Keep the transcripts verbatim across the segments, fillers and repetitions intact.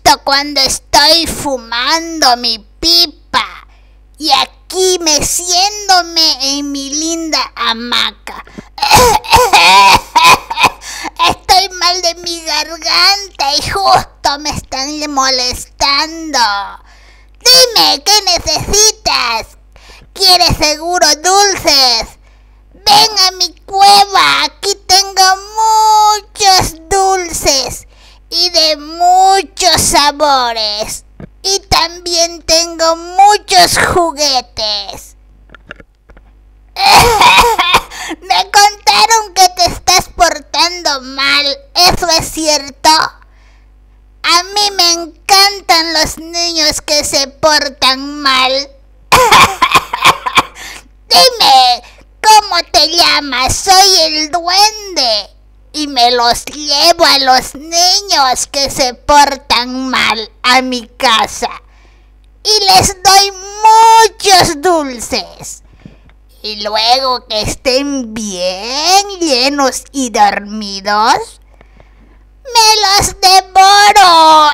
justo cuando estoy fumando mi pipa y aquí meciéndome en mi linda hamaca. Estoy mal de mi garganta y justo me están molestando. Dime, ¿qué necesitas? ¿Quieres seguro dulces? Ven a mi cueva, aquí tengo muchos dulces y de muchos sabores. Y también tengo muchos juguetes. Me contaron que te estás portando mal, ¿eso es cierto? A mí me encantan los niños que se portan mal. Dime, ¿cómo te llamas? Soy el duende y me los llevo a los niños que se portan mal a mi casa y les doy muchos dulces. Y luego que estén bien llenos y dormidos, ¡me los devoro!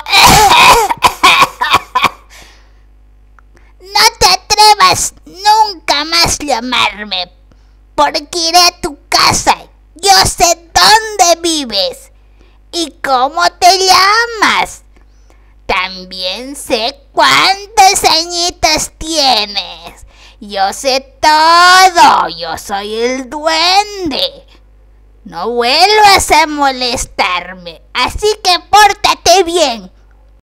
No te atrevas nunca más llamarme, porque iré a tu casa. Yo sé dónde vives y cómo te llamas. También sé cuántos añitos tienes. Yo sé todo. Yo soy el duende. No vuelvas a molestarme, así que pórtate